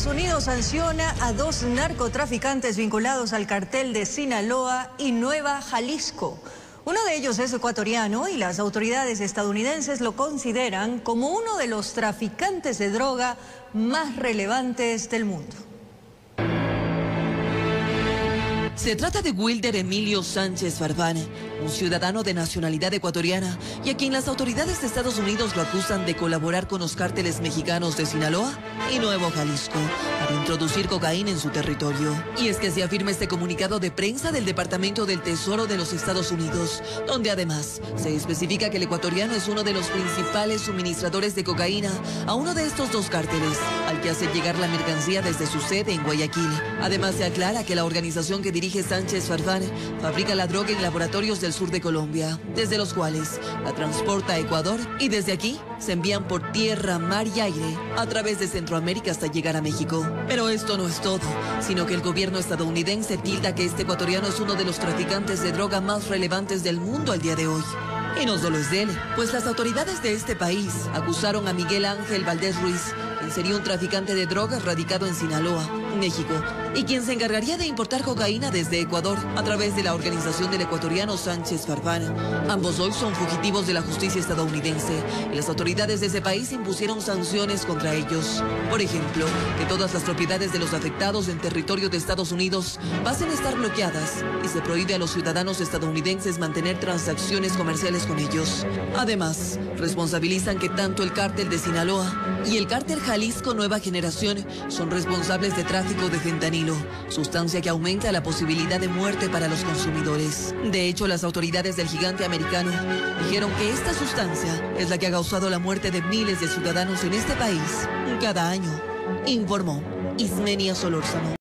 Estados Unidos sanciona a 2 narcotraficantes vinculados al cartel de Sinaloa y Nueva Jalisco. Uno de ellos es ecuatoriano y las autoridades estadounidenses lo consideran como uno de los traficantes de droga más relevantes del mundo. Se trata de Wilder Emilio Sánchez Farfán, un ciudadano de nacionalidad ecuatoriana y a quien las autoridades de Estados Unidos lo acusan de colaborar con los cárteles mexicanos de Sinaloa y Nuevo Jalisco para introducir cocaína en su territorio. Y es que se afirma este comunicado de prensa del Departamento del Tesoro de los Estados Unidos, donde además se especifica que el ecuatoriano es uno de los principales suministradores de cocaína a uno de estos 2 cárteles, al que hace llegar la mercancía desde su sede en Guayaquil. Además se aclara que la organización que dirige Sánchez Farfán fabrica la droga en laboratorios del sur de Colombia, desde los cuales la transporta a Ecuador y desde aquí se envían por tierra, mar y aire a través de Centroamérica hasta llegar a México. Pero esto no es todo, sino que el gobierno estadounidense tilda que este ecuatoriano es uno de los traficantes de droga más relevantes del mundo al día de hoy. Y no solo es de él, pues las autoridades de este país acusaron a Miguel Ángel Valdés Ruiz, quien sería un traficante de drogas radicado en Sinaloa, México, y quien se encargaría de importar cocaína desde Ecuador a través de la organización del ecuatoriano Sánchez Farfán. Ambos hoy son fugitivos de la justicia estadounidense y las autoridades de ese país impusieron sanciones contra ellos. Por ejemplo, que todas las propiedades de los afectados en territorio de Estados Unidos pasen a estar bloqueadas y se prohíbe a los ciudadanos estadounidenses mantener transacciones comerciales con ellos. Además, responsabilizan que tanto el cártel de Sinaloa y el cártel Jalisco Nueva Generación son responsables de tráfico de fentanilo, sustancia que aumenta la posibilidad de muerte para los consumidores. De hecho, las autoridades del gigante americano dijeron que esta sustancia es la que ha causado la muerte de miles de ciudadanos en este país cada año, informó Ismenia Solórzano.